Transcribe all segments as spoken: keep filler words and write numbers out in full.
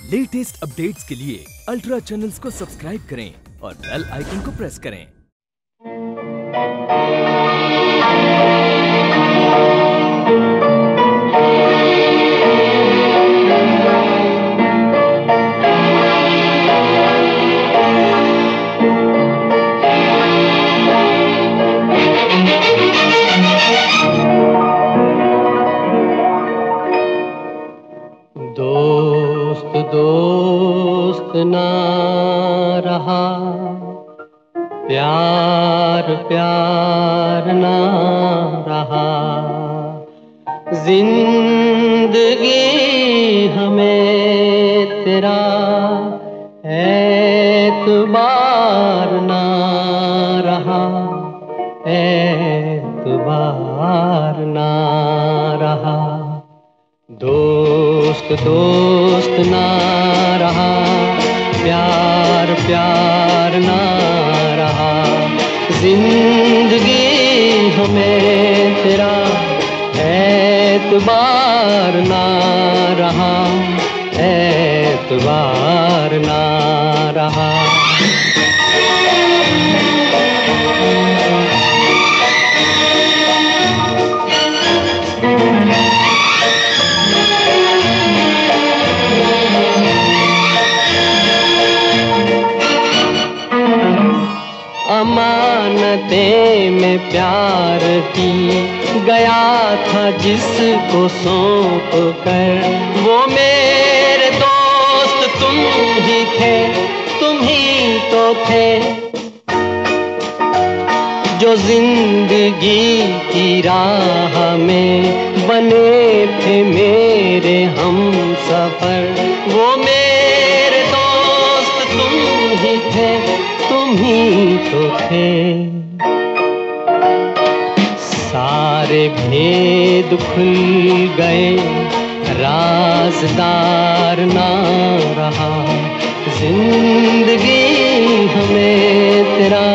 Latest updates के लिए ultra channels को सब्सक्राइब करें और बेल आइकन को प्रेस करें। दोस्त दोस्त ना रहा, प्यार प्यार ना रहा, जिंदगी हमें तेरा एतबार ना रहा, एतबार ना रहा। दोस्त दोस्त ना रहा, प्यार प्यार ना रहा, जिंदगी हमें तेरा एतबार ना रहा, एतबार ना रहा। अमानतें में प्यार की गया था जिसको सौंप कर, वो मेरे दोस्त तुम ही थे, तुम ही तो थे जो जिंदगी की राह में बने थे मेरे हमसफर। वो मेरे दोस्त तुम ही थे, तुम ही तो थे। सारे भेद खुल गए, राज़दार ना रहा, जिंदगी हमें तेरा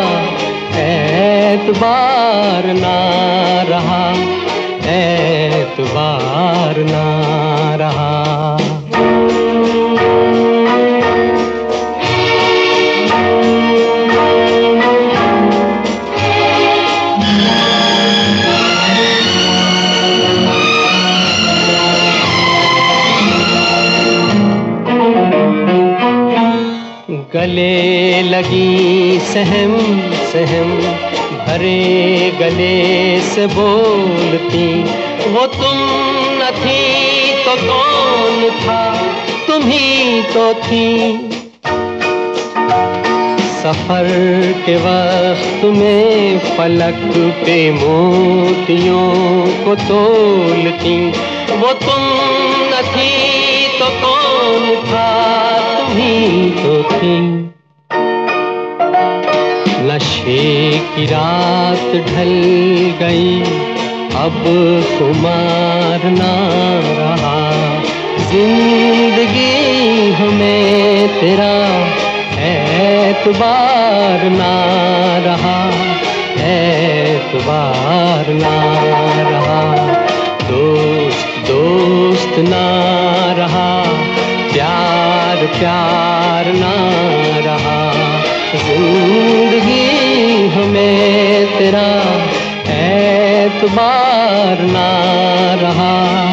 एतबार ना रहा, एतबार ना रहा। गले लगी सहम सहम, भरे गले से बोलती, वो तुम न थी तो कौन था, तुम ही तो थी। सफर के वक्त में पलक पे मोतियों को तोलती, वो तुम न थी तो कौन था, तुम ही तो थी। नशे की रात ढल गई, अब खुमार ना रहा, जिंदगी हमें तेरा एतबार ना रहा, एतबार ना रहा। दोस्त दोस्त ना रहा, प्यार प्यार ना रहा, जिंदगी हमें तेरा एतबार ना रहा।